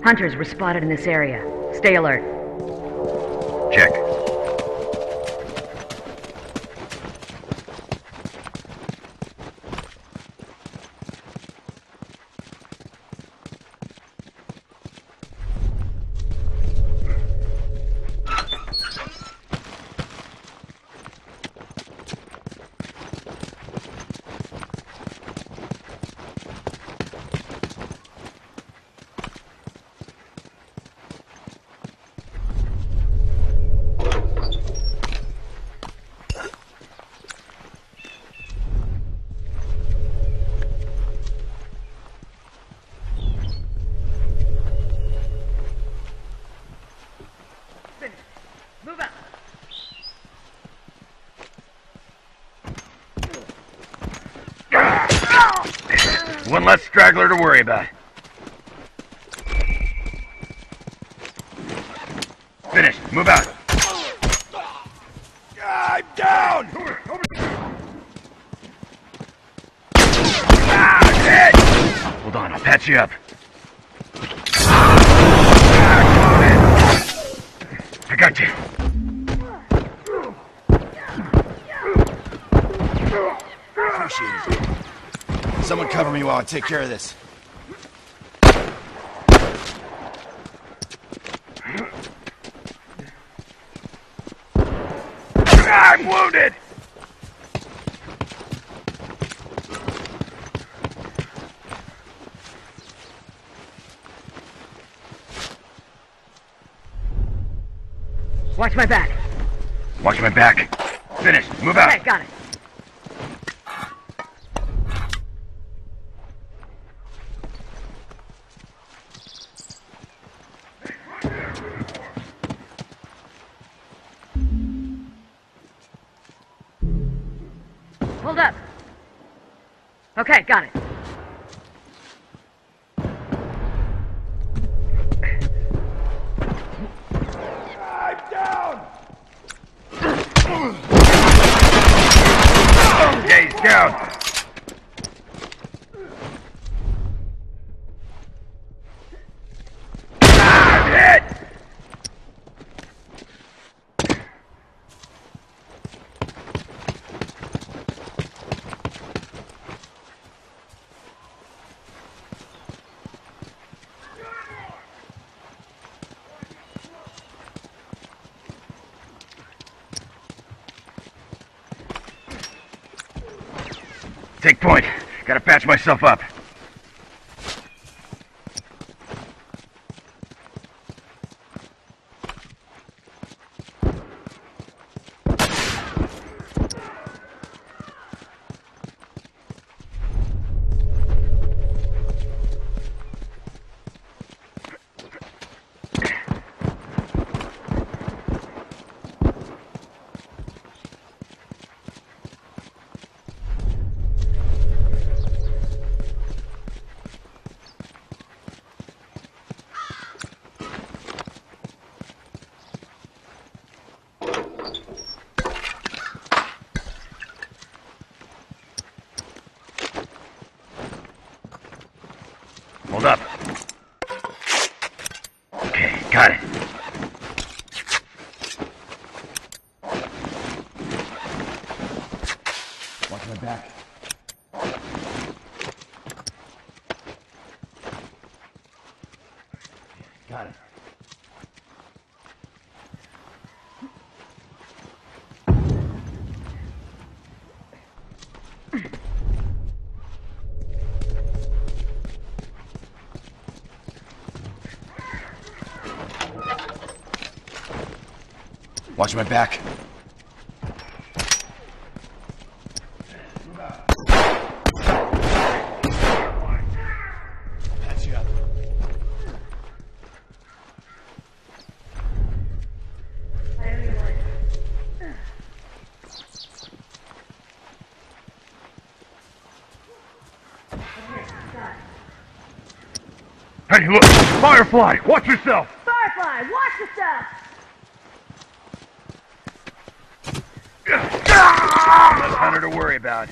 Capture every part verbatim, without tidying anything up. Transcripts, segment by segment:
Hunters were spotted in this area. Stay alert. Check. Move out. One less straggler to worry about. Finished. Move out. I'm down! Ah, dead! Hold on, I'll patch you up. I got you. Appreciate it. Someone cover me while I take care of this. I'm wounded! Watch my back. Watch my back. Finished. Move out. Okay, got it. Hold up. Okay, got it. I'm down! Okay, he's down. Ah, hit! Take point. Gotta patch myself up. Hold up. Okay, got it. Watch my back. Got it. Watch my back. Patch you up. Hey, look! Firefly! Watch yourself! Firefly, watch yourself! Less hunter to worry about.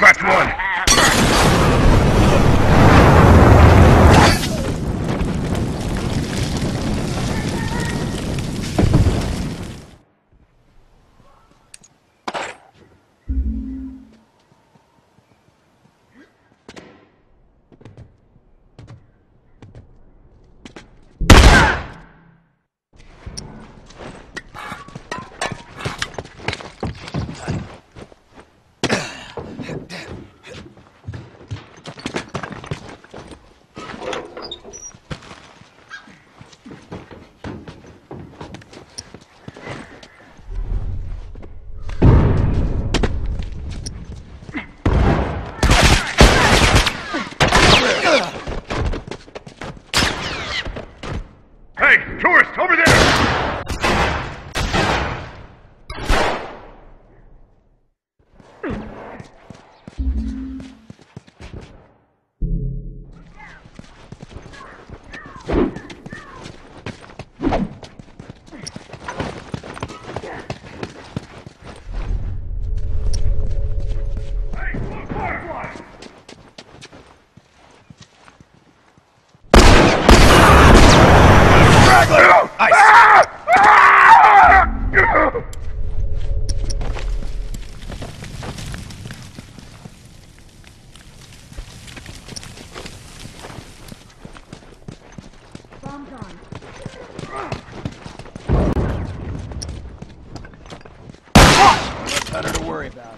Scratch one. Hey, tourist, over there! Hey, look, firefly! Better to worry about.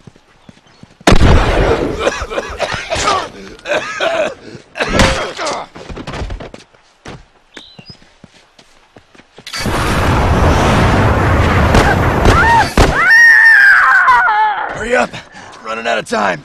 Hurry up! Running out of time.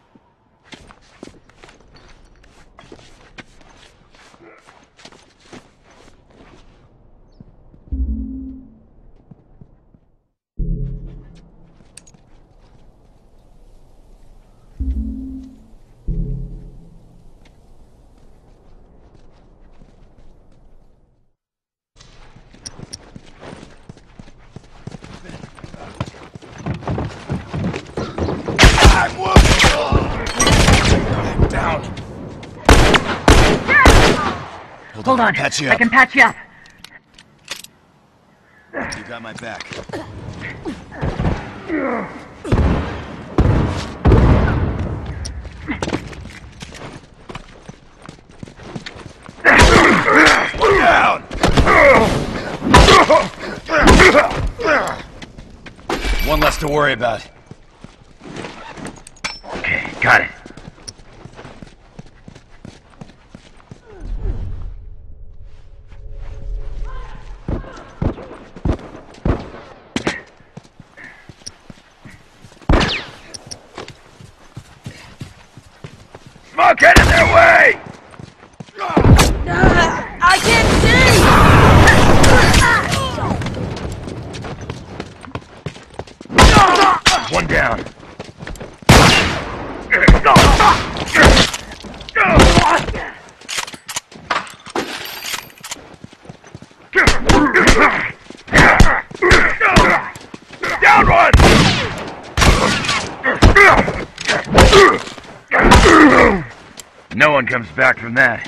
Down. Hold on. Patch you I up. can patch you up. You got my back. Look down. One less to worry about. Okay, got it. Smoke head in their way! I can't see! One down. Down one! No one comes back from that.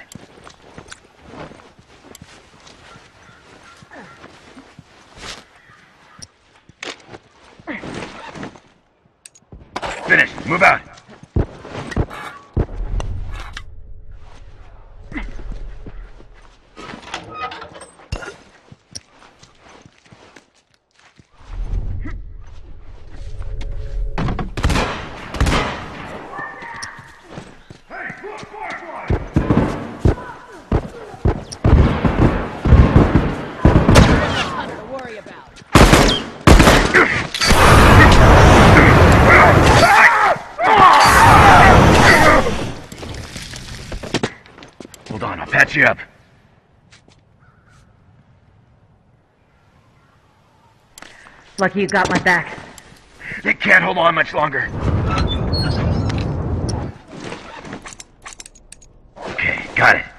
Finished. Move out. Hold on, I'll patch you up. Lucky you got my back. They can't hold on much longer. Okay, got it.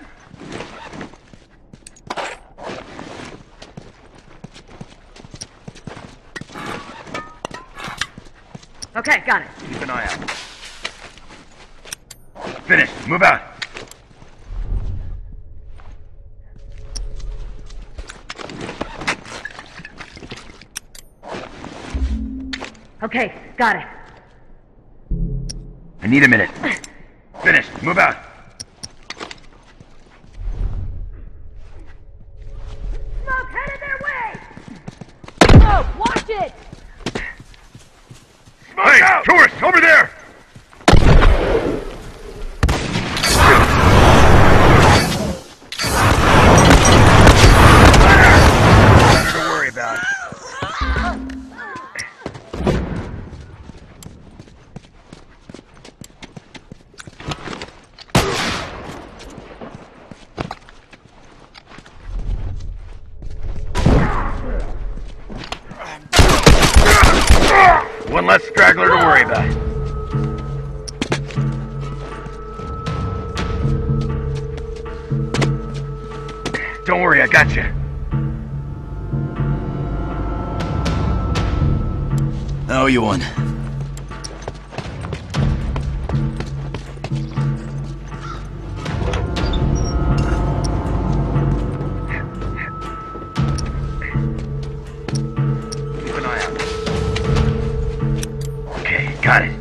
Okay, got it. Keep an eye out. Finished. Move out. Okay, got it. I need a minute. Finished. Move out. Smoke headed their way! Smoke, watch it! Smoke hey, out! Tourists, over there! Nothing to worry about. One less straggler to worry about. Don't worry, I got you. I owe you one. Keep an eye out. Okay, got it.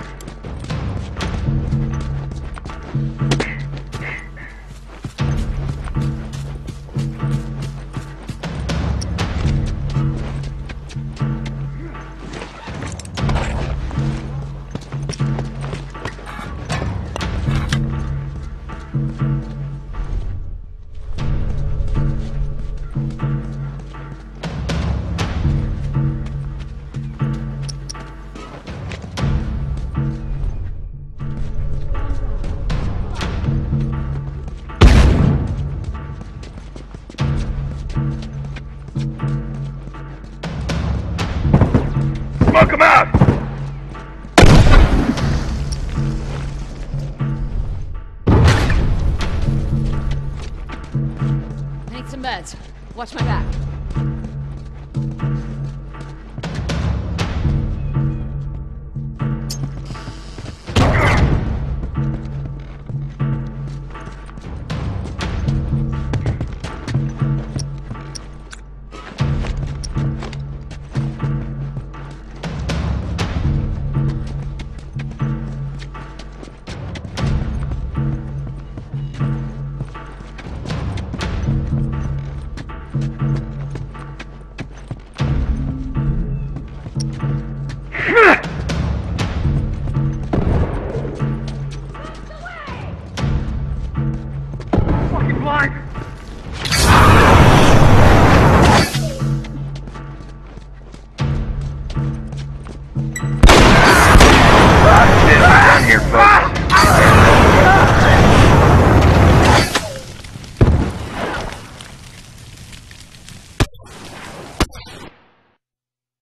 Smoke him out! I need some meds. Watch my back.